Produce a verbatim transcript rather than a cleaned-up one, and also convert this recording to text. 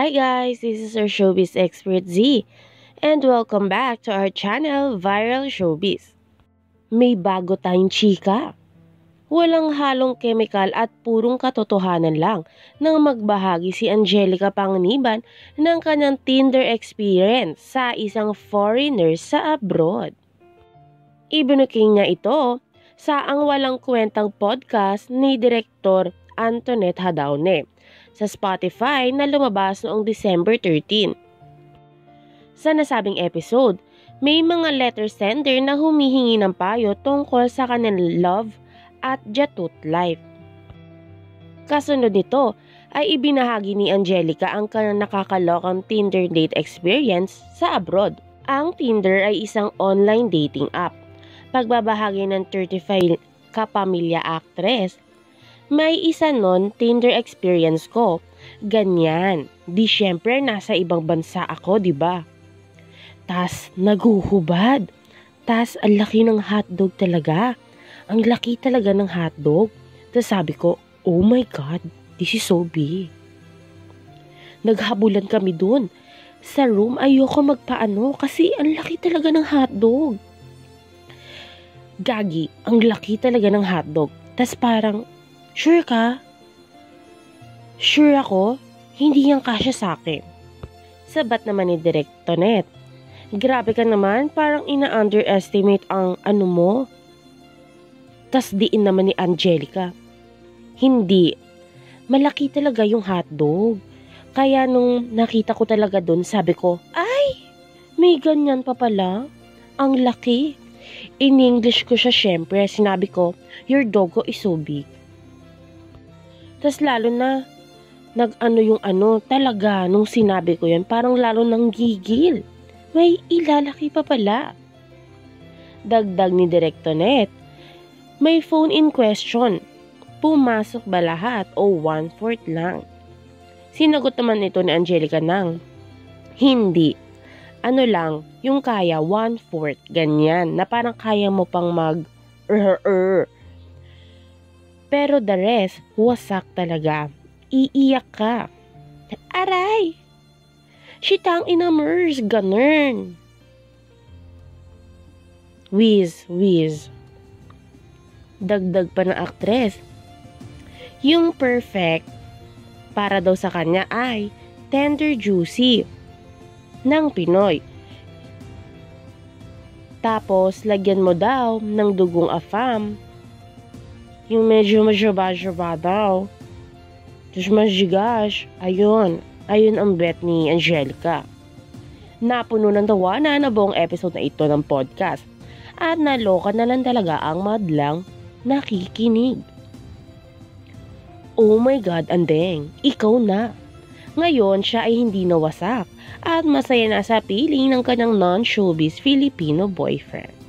Hi guys, this is our showbiz expert Z, and welcome back to our channel, Viral Showbiz. May bago tayong chika. Walang halong chemical at purong katotohanan lang nang magbahagi si Angelica Panganiban ng kanyang Tinder experience sa isang foreigner sa abroad. Ibinuking niya ito sa ang walang kwentang podcast ni Direktor Antoinette Hadaone sa Spotify na lumabas noong December thirteenth. Sa nasabing episode, may mga letter sender na humihingi ng payo tungkol sa kanilang love at jatut life. Kasunod nito ay ibinahagi ni Angelica ang kanyang nakakalokang Tinder date experience sa abroad. Ang Tinder ay isang online dating app. Pagbabahagi ng thirty-five kapamilya actress, may isa nun Tinder experience ko. Ganyan. Di syempre nasa ibang bansa ako, di ba? Tas naguhubad. Tas ang laki ng hotdog talaga. Ang laki talaga ng hotdog. Tas sabi ko, oh my God, this is so big. Naghabulan kami dun. Sa room, ayoko magpaano kasi ang laki talaga ng hotdog. Gagi, ang laki talaga ng hotdog. Tas parang, sure ka? Sure ako? Hindi yan kasya sa akin. Sabat naman ni Direk Tonet. Grabe ka naman, parang ina-underestimate ang ano mo. Tas diin naman ni Angelica. Hindi. Malaki talaga yung hotdog. Kaya nung nakita ko talaga dun, sabi ko, ay, may ganyan pa pala. Ang laki. In English ko siya syempre, sinabi ko, your doggo is so big. Tas lalo na, nag-ano yung ano, talaga, nung sinabi ko yan, parang lalo nang gigil. May ilalaki pa pala. Dagdag ni Direk Tonet, may phone in question. Pumasok ba lahat o one-fourth lang? Sinagot naman ito ni Angelica nang, hindi. Ano lang, yung kaya one-fourth, ganyan, na parang kaya mo pang mag er er. Pero the rest, wasak talaga. Iiyak ka. Aray! Shitang inamers, ganun. Whiz, whiz. Dagdag pa ng aktres. Yung perfect para daw sa kanya ay tender juicy ng Pinoy. Tapos, lagyan mo daw ng dugong afam. Yung medyo majaba-jaba daw. Tapos majigash. Ayun. Ayun ang bet ni Angelica. Napuno ng tawanan na buong episode na ito ng podcast. At naloka na lang talaga ang madlang nakikinig. Oh my God, Andeng. Ikaw na. Ngayon, siya ay hindi nawasak. At masaya na sa piling ng kanyang non-showbiz Filipino boyfriend.